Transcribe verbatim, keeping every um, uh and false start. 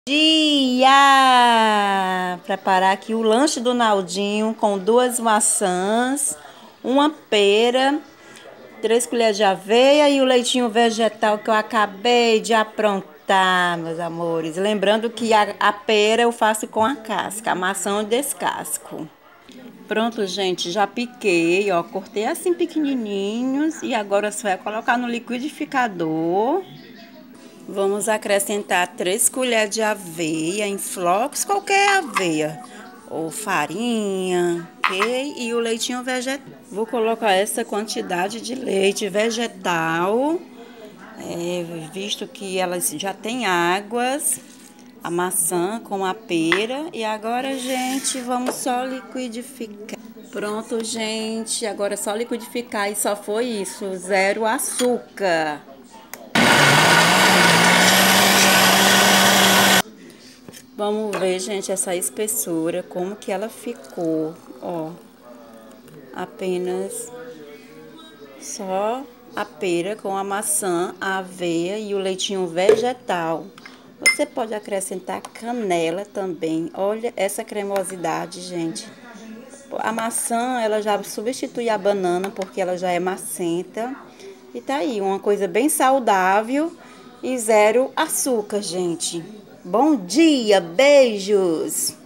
Dia! Preparar aqui o lanche do Naldinho com duas maçãs, uma pera, três colheres de aveia e o leitinho vegetal que eu acabei de aprontar, meus amores. Lembrando que a, a pera eu faço com a casca, a maçã eu descasco. Pronto, gente, já piquei, ó, cortei assim pequenininhos e agora só é colocar no liquidificador. Vamos acrescentar três colheres de aveia em flocos, qualquer aveia, ou farinha, ok? E o leitinho vegetal. Vou colocar essa quantidade de leite vegetal, é, visto que elas já têm águas, a maçã com a pera. E agora, gente, vamos só liquidificar. Pronto, gente, agora é só liquidificar e só foi isso, zero açúcar. Vamos ver, gente, essa espessura, como que ela ficou, ó. Apenas só a pera com a maçã, a aveia e o leitinho vegetal. Você pode acrescentar canela também. Olha essa cremosidade, gente. A maçã, ela já substitui a banana porque ela já é macenta. E tá aí, uma coisa bem saudável e zero açúcar, gente. Bom dia, beijos!